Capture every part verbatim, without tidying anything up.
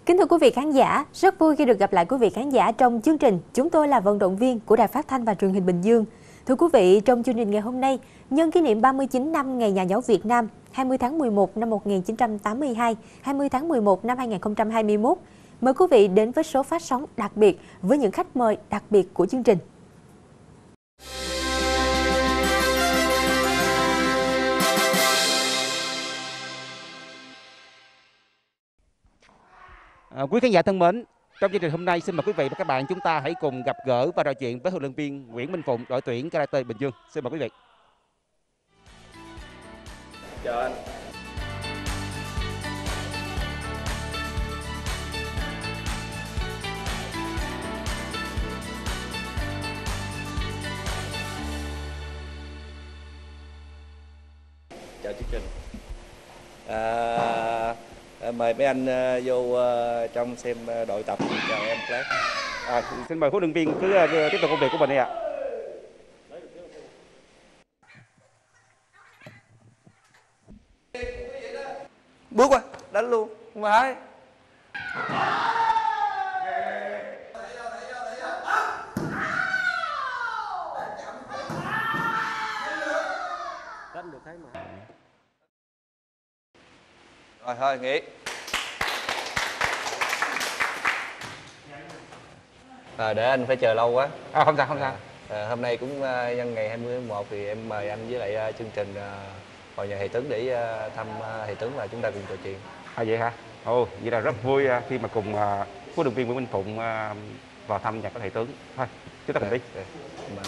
Kính thưa quý vị khán giả, rất vui khi được gặp lại quý vị khán giả trong chương trình Chúng tôi là vận động viên của Đài Phát thanh và Truyền hình Bình Dương. Thưa quý vị, trong chương trình ngày hôm nay, nhân kỷ niệm ba mươi chín năm Ngày Nhà giáo Việt Nam, hai mươi tháng mười một năm một nghìn chín trăm tám mươi hai, hai mươi tháng mười một năm hai nghìn không trăm hai mươi mốt, mời quý vị đến với số phát sóng đặc biệt với những khách mời đặc biệt của chương trình. À, quý khán giả thân mến, trong chương trình hôm nay xin mời quý vị và các bạn chúng ta hãy cùng gặp gỡ và trò chuyện với huấn luyện viên Nguyễn Minh Phụng, đội tuyển Karate Bình Dương. Xin mời quý vị. Chào anh. Chào chương trình. À, mời mấy anh uh, vô uh, trong xem uh, đội tập. Chào em Clark. À, xin mời huấn luyện viên cứ uh, tiếp tục công việc của mình đi ạ. Bước qua, đánh luôn. Không phải. Đánh được thấy mà. Rồi thôi nghỉ. À, để anh phải chờ lâu quá. À, không sao, không sao. À, hôm nay cũng uh, nhân ngày hai mươi tháng một thì em mời anh với lại uh, chương trình uh, vào nhà thầy tướng để uh, thăm uh, thầy tướng và chúng ta cùng trò chuyện. À vậy hả? Ồ, vậy là rất vui uh, khi mà cùng uh, huấn luyện viên Nguyễn Minh Phụng uh, vào thăm nhà của thầy tướng. Thôi, chúng ta cùng đi. Dạ. Dạ.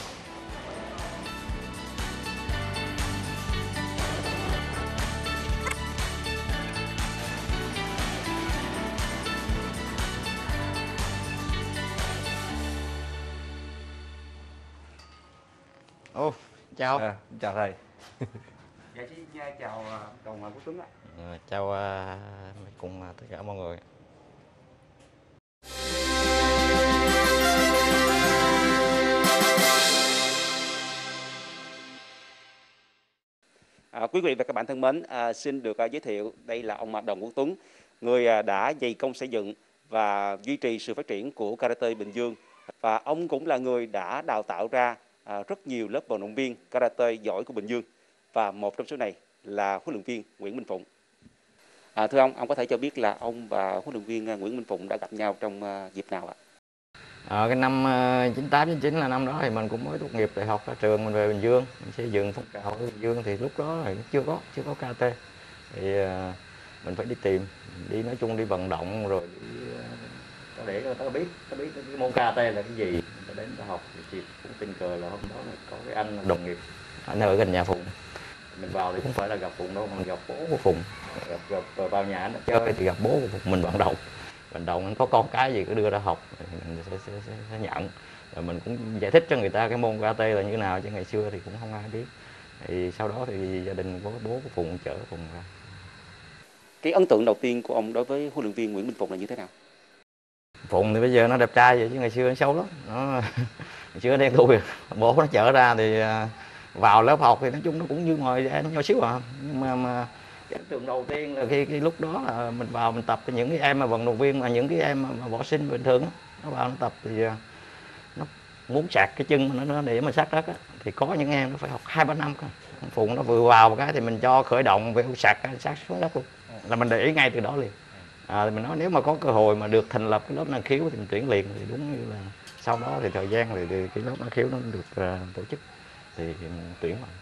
Ồ, chào. À, chào thầy. Dạ xin chào đồng Quốc Tuấn ạ. À, chào uh, cùng uh, tất cả mọi người. À, quý vị và các bạn thân mến, à, xin được uh, giới thiệu đây là ông Đồng Quốc Tuấn, người uh, đã dày công xây dựng và duy trì sự phát triển của Karate Bình Dương, và ông cũng là người đã đào tạo ra À, rất nhiều lớp vận động viên karate giỏi của Bình Dương, và một trong số này là huấn luyện viên Nguyễn Minh Phụng. À, thưa ông, ông có thể cho biết là ông và huấn luyện viên Nguyễn Minh Phụng đã gặp nhau trong uh, dịp nào ạ? Ở cái năm uh, chín tám chín chín là năm đó thì mình cũng mới tốt nghiệp đại học ra trường, mình về Bình Dương, mình xây dựng phong trào ở Bình Dương, thì lúc đó thì chưa có chưa có karate, thì uh, mình phải đi tìm, đi nói chung đi vận động rồi đi, uh, để người ta biết, ta biết cái môn karate là cái gì, người ta đến ta học. Thì chị cũng tình cờ là hôm đó là có cái anh đồng nghiệp, anh ở gần nhà Phụng, mình vào thì không phải là gặp Phụng đâu, mình gặp bố của Phụng, gặp, gặp vào nhà anh chơi thì gặp bố của Phụng, mình vận động vận động anh có con cái gì cứ đưa ra học mình sẽ, sẽ, sẽ, sẽ nhận, rồi mình cũng giải thích cho người ta cái môn karate là như thế nào, chứ ngày xưa thì cũng không ai biết. Thì sau đó thì gia đình có bố của Phụng chở Phụng ra. Cái ấn tượng đầu tiên của ông đối với huấn luyện viên Nguyễn Minh Phụng là như thế nào? Phụng thì bây giờ nó đẹp trai vậy chứ ngày xưa nó xấu lắm, nó ngày xưa đen thui, bố nó chở ra thì vào lớp học thì nói chung nó cũng như ngồi nó nhỏ xíu à, nhưng mà, mà cái ấn tượng đầu tiên là khi, khi lúc đó là mình vào mình tập với những cái em mà vận động viên, mà những cái em mà, mà võ sinh bình thường đó, nó vào nó tập thì nó muốn sạc cái chân nó, nó để mà sát đất á, thì có những em nó phải học hai ba năm cơ. Phụng nó vừa vào một cái thì mình cho khởi động về sạc sát xuống đất luôn, là mình để ý ngay từ đó liền. À, mình nói nếu mà có cơ hội mà được thành lập cái lớp năng khiếu thì mình tuyển liền, thì đúng như là sau đó thì thời gian thì, thì cái lớp năng khiếu nó được uh, tổ chức thì mình tuyển vào.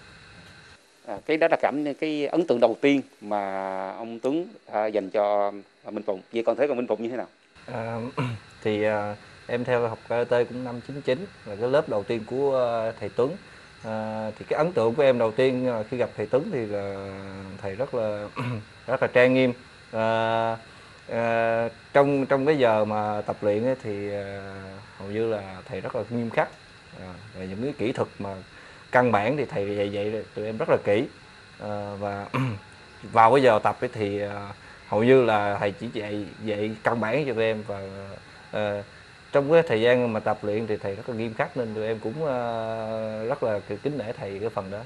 À, cái đó là cảm cái ấn tượng đầu tiên mà ông Tuấn à, dành cho Minh Phụng. Vậy còn thấy còn Minh Phụng như thế nào? À, thì à, em theo học karate cũng năm chín chín là cái lớp đầu tiên của uh, thầy Tuấn. À, thì cái ấn tượng của em đầu tiên uh, khi gặp thầy Tuấn thì là thầy rất là rất là trang nghiêm. À, à, trong trong cái giờ mà tập luyện ấy, thì à, hầu như là thầy rất là nghiêm khắc. À, và những cái kỹ thuật mà căn bản thì thầy dạy dạy tụi em rất là kỹ. À, và vào cái giờ tập ấy thì à, hầu như là thầy chỉ dạy dạy căn bản cho tụi em, và à, trong cái thời gian mà tập luyện thì thầy rất là nghiêm khắc, nên tụi em cũng uh, rất là kính nể thầy cái phần đó.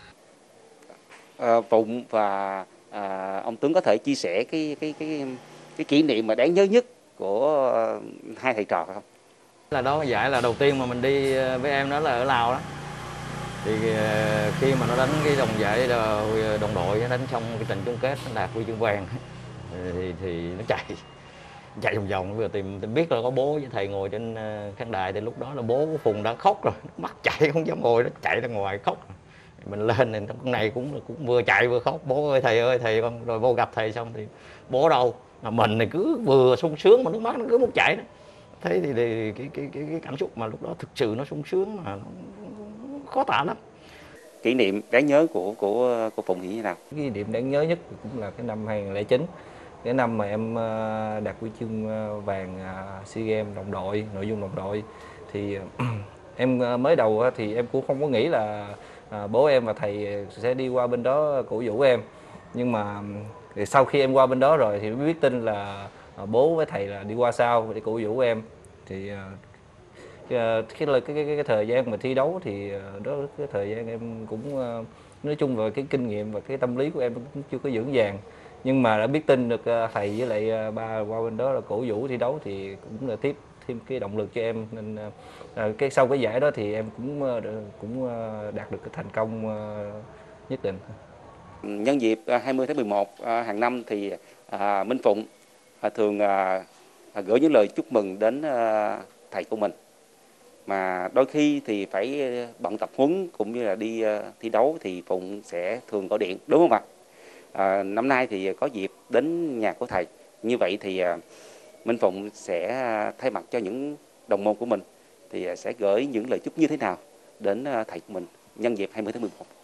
à, Phụng và à, ông Tuấn có thể chia sẻ cái cái cái cái kỷ niệm mà đáng nhớ nhất của hai thầy trò không? Là đó giải là đầu tiên mà mình đi với em đó là ở Lào đó. Thì khi mà nó đánh cái vòng giải đồng đội, nó đánh xong cái trận chung kết, nó đạt huy chương vàng thì thì nó chạy chạy vòng vòng. Vừa tìm, tìm biết là có bố với thầy ngồi trên khán đài, thì lúc đó là bố của Phùng đã khóc rồi, mắt chạy không dám ngồi, nó chạy ra ngoài khóc. Mình lên thì con này cũng cũng vừa chạy vừa khóc, bố ơi thầy ơi thầy con. Rồi vô gặp thầy xong thì bố đâu, mà mình thì cứ vừa sung sướng mà nước mắt nó cứ muốn chảy đó. Thế thì, thì cái, cái cái cái cảm xúc mà lúc đó thực sự nó sung sướng mà nó khó tả lắm. Kỷ niệm đáng nhớ của của của Phùng như thế nào? Cái điểm đáng nhớ nhất cũng là cái năm hai không không chín, cái năm mà em đạt huy chương vàng SEA Games đồng đội, nội dung đồng đội. Thì em mới đầu thì em cũng không có nghĩ là bố em và thầy sẽ đi qua bên đó cổ vũ em, nhưng mà sau khi em qua bên đó rồi thì mới biết tin là bố với thầy là đi qua sau để cổ vũ em. Thì cái, cái, cái, cái thời gian mà thi đấu thì đó, cái thời gian em cũng nói chung về cái kinh nghiệm và cái tâm lý của em cũng chưa có vững vàng, nhưng mà đã biết tin được thầy với lại ba qua bên đó là cổ vũ thi đấu thì cũng là tiếp thêm cái động lực cho em. Nên cái sau cái giải đó thì em cũng cũng đạt được cái thành công nhất định. Nhân dịp hai mươi tháng mười một hàng năm thì à, Minh Phụng à, thường à, gửi những lời chúc mừng đến à, thầy của mình, mà đôi khi thì phải bận tập huấn cũng như là đi uh, thi đấu thì Phụng sẽ thường gọi điện, đúng không ạ? À, năm nay thì có dịp đến nhà của thầy, như vậy thì uh, Minh Phụng sẽ thay mặt cho những đồng môn của mình thì uh, sẽ gửi những lời chúc như thế nào đến uh, thầy của mình nhân dịp hai mươi tháng mười một?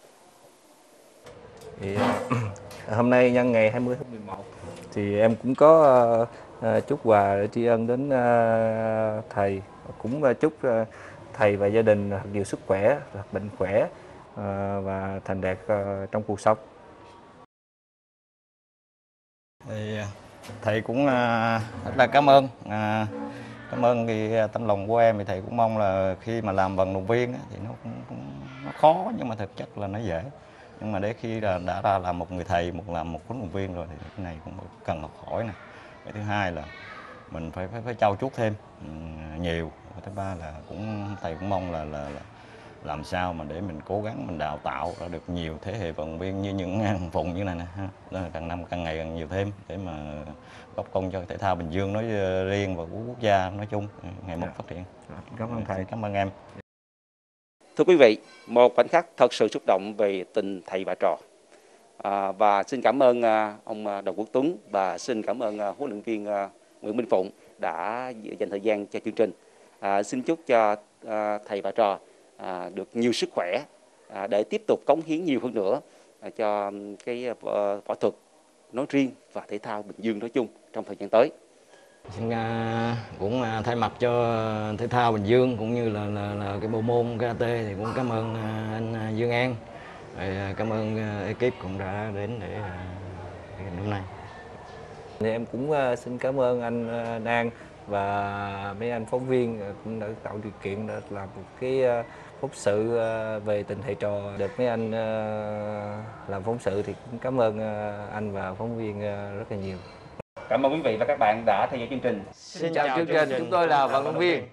Thì uh, hôm nay nhân ngày hai mươi tháng mười một thì em cũng có uh, uh, chúc quà để tri ân đến uh, thầy, cũng uh, chúc uh, thầy và gia đình nhiều sức khỏe, bệnh khỏe uh, và thành đạt uh, trong cuộc sống. Thì thầy cũng uh, rất là cảm ơn, uh, cảm ơn cái tấm lòng của em. Thì thầy cũng mong là khi mà làm vận động viên thì nó cũng, cũng nó khó, nhưng mà thực chất là nó dễ. Nhưng mà để khi là đã ra làm một người thầy, một làm một huấn luyện viên rồi thì cái này cũng cần học hỏi nè. Cái thứ hai là mình phải phải phải trau chuốt thêm nhiều. Thứ ba là cũng thầy cũng mong là, là, là làm sao mà để mình cố gắng mình đào tạo ra được nhiều thế hệ vận động viên như những Phụng như này nè, ha. Càng năm càng ngày càng nhiều thêm để mà góp công cho thể thao Bình Dương nói riêng và của quốc gia nói chung ngày một phát triển. Cảm ơn thầy, cảm ơn em. Thưa quý vị, một khoảnh khắc thật sự xúc động về tình thầy và trò. À, và xin cảm ơn à, ông Đồng Quốc Tuấn và xin cảm ơn à, huấn luyện viên à, Nguyễn Minh Phụng đã dành thời gian cho chương trình. À, xin chúc cho à, thầy và trò à, được nhiều sức khỏe à, để tiếp tục cống hiến nhiều hơn nữa à, cho cái uh, võ thuật nói riêng và thể thao Bình Dương nói chung trong thời gian tới. Xin uh, cũng uh, thay mặt cho thể thao Bình Dương cũng như là, là, là cái bộ môn karate thì cũng cảm ơn uh, anh uh, Dương An, rồi, uh, cảm ơn uh, ekip cũng đã đến để uh, hôm nay. Thì em cũng uh, xin cảm ơn anh uh, An và mấy anh phóng viên cũng đã tạo điều kiện để làm một cái uh, phóng sự uh, về tình thầy trò. Được mấy anh uh, làm phóng sự thì cũng cảm ơn uh, anh và phóng viên uh, rất là nhiều. Cảm ơn quý vị và các bạn đã theo dõi chương trình. Xin, Xin chào chương trình, chúng tôi là vận động viên.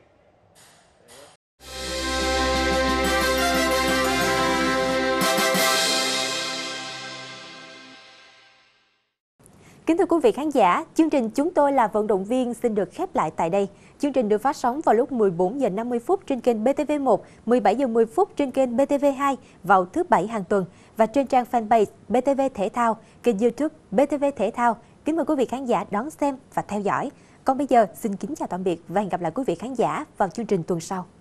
Kính thưa quý vị khán giả, chương trình Chúng tôi là vận động viên xin được khép lại tại đây. Chương trình được phát sóng vào lúc mười bốn giờ năm mươi phút trên kênh bê tê vê một, mười bảy giờ mười phút trên kênh bê tê vê hai vào thứ Bảy hàng tuần và trên trang fanpage bê tê vê Thể thao, kênh YouTube bê tê vê Thể thao. Kính mời quý vị khán giả đón xem và theo dõi. Còn bây giờ, xin kính chào tạm biệt và hẹn gặp lại quý vị khán giả vào chương trình tuần sau.